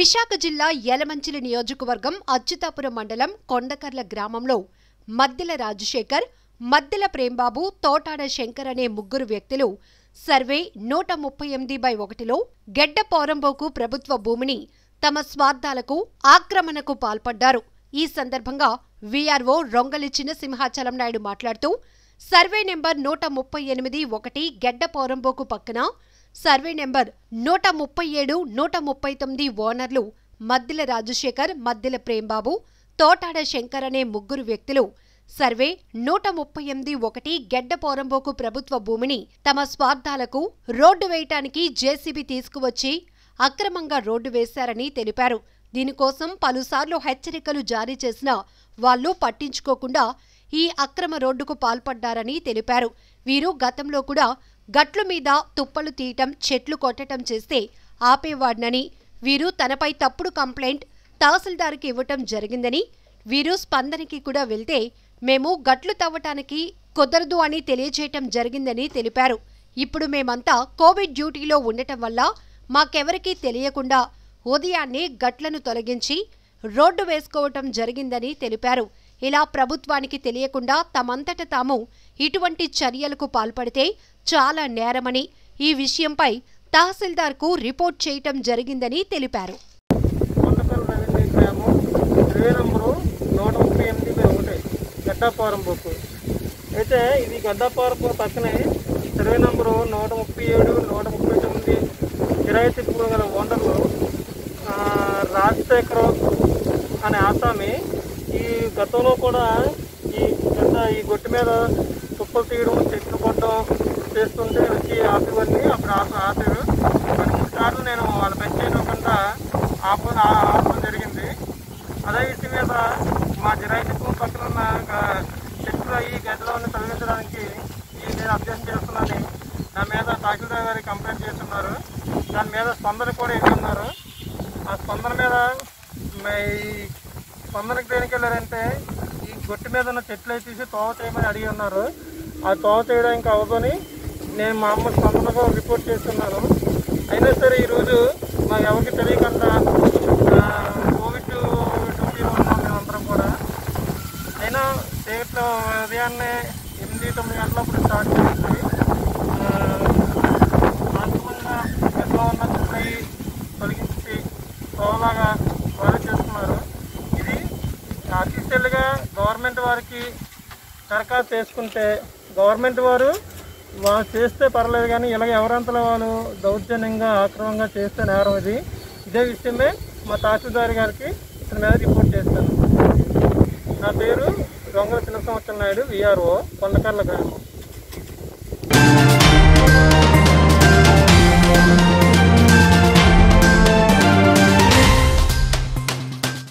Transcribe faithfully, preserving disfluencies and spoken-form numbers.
విశాఖ జిల్లా యలమంచిలి నియోజకవర్గం అచ్యుతాపురం మండలం కొండకర్ల గ్రామంలో మద్దెల రాజశేఖర్, మద్దెల ప్రేంబాబు, తోటాడ శంకర్ అనే ముగ్గురు వ్యక్తులు సర్వే నూట ముప్పై ఎనిమిది బై ఒకటిలో గెడ్డ పోరంబోకు ప్రభుత్వ భూమిని తమ స్వార్థాలకు ఆక్రమణకు పాల్పడ్డారు. ఈ సందర్భంగా వీఆర్ఓ రొంగలి చిన్నసింహాచలం నాయుడు మాట్లాడుతూ సర్వే నెంబర్ నూట ముప్పై ఎనిమిది ఒకటి గెడ్డ పోరంబోకు పక్కన సర్వే నెంబర్ నూట ముప్పై ఏడు నూట ముప్పై తొమ్మిది ఓనర్లు మద్దెల రాజశేఖర్, మద్దెల ప్రేంబాబు, తోటాడ శంకర్ అనే ముగ్గురు వ్యక్తులు సర్వే నూట ముప్పై ఎనిమిది ఒకటి గెడ్డ పోరంబోకు ప్రభుత్వ భూమిని తమ స్వార్థాలకు రోడ్డు వేయటానికి జేసీబీ తీసుకువచ్చి అక్రమంగా రోడ్డు వేశారని తెలిపారు. దీనికోసం పలుసార్లు హెచ్చరికలు జారీ చేసినా వాళ్లు పట్టించుకోకుండా ఈ అక్రమ రోడ్డుకు పాల్పడ్డారని తెలిపారు. వీరు గతంలో కూడా గట్ల మీద తుప్పలు తీయటం, చెట్లు కొట్టటం చేస్తే ఆపేవాడినని, వీరు తనపై తప్పుడు కంప్లైంట్ తహసీల్దార్కి ఇవ్వటం జరిగిందని, వీరు స్పందనకి కూడా వెళ్తే మేము గట్లు తవ్వటానికి కుదరదు అని తెలియజేయటం జరిగిందని తెలిపారు. ఇప్పుడు మేమంతా కోవిడ్ డ్యూటీలో ఉండటం వల్ల మాకెవరికీ తెలియకుండా ఉదయాన్నే గట్లను తొలగించి రోడ్డు వేసుకోవటం జరిగిందని తెలిపారు. ఇలా ప్రభుత్వానికి తెలియకుండా తమంతట తాము ఇటువంటి చర్యలకు పాల్పడితే చాలా నేరమని, ఈ విషయంపై తహసీల్దార్కు రిపోర్ట్ చేయటం జరిగిందని తెలిపారు. గడ్డపోరంబోకు అయితే ఇది గడ్డపోరంబోకు పక్కనే సర్వే నంబరు నూట ముప్పై ఏడు నూట ముప్పై తొమ్మిది కిరాయితీ భూమి గల ఓనర్లు రాజశేఖర్ అనే ఆసామి ఈ గతంలో కూడా ఈ గడ్డ ఈ గొట్టు మీద తుప్పలు తీయడం, చెట్లు కొట్టడం చేస్తుంటే వచ్చి ఆపేవాడిని. అప్పుడు ఆప ఆపారు రెండు మూడు సార్లు నేను వాళ్ళు పెంచేయకుండా ఆప ఆపడం జరిగింది. అదే విషయం మీద మా కిరాయితీ భూమి పక్కన ఉన్న చెట్లు అయ్యి గడ్డలోని తొలగించడానికి నేను అభ్యర్థన చేస్తున్నానని నా మీద తహసీల్దార్ గారికి కంప్లైంట్ చేస్తున్నారు. దాని మీద స్పందన కూడా ఇస్తున్నారు. ఆ స్పందన మీద ఈ స్పందనకి దేనికి వెళ్ళారంటే ఈ గొట్టు మీద ఉన్న చెట్లు అవి తీసి తోవ చేయమని అడిగి ఉన్నారు. ఆ తోవ చేయడానికి అవ్వదని నేను మా అమ్మ స్పందనకు రిపోర్ట్ చేస్తున్నాను. అయినా సరే ఈరోజు మాకు ఎవరికి తెలియకుండా కోవిడ్ డ్యూటీలో ఉన్నాం మేమందరం కూడా. అయినా స్టేట్లో ఉదయాన్నే ఎనిమిది తొమ్మిది గంటలప్పుడు స్టార్ట్ చేసి అంతిమంగా ఎట్లా ఉన్న చుట్టూ తొలగించి తోలాగా వారు చేస్తున్నారు. ఇది అఫీషియల్గా గవర్నమెంట్ వారికి దరఖాస్తు చేసుకుంటే గవర్నమెంట్ వారు వాళ్ళు చేస్తే పర్లేదు, కానీ ఇలాగ ఎవరంతలో వాళ్ళు దౌర్జన్యంగా ఆక్రమంగా చేస్తే నేరం. ఇది ఇదే విషయమే మా తహసీల్దార్ గారికి ఇతని మీద రిపోర్ట్ చేస్తాను. నా పేరు రొంగలి చిన్నసింహాచలం నాయుడు, వీఆర్ఓ, కొండకర్ల గ్రామం.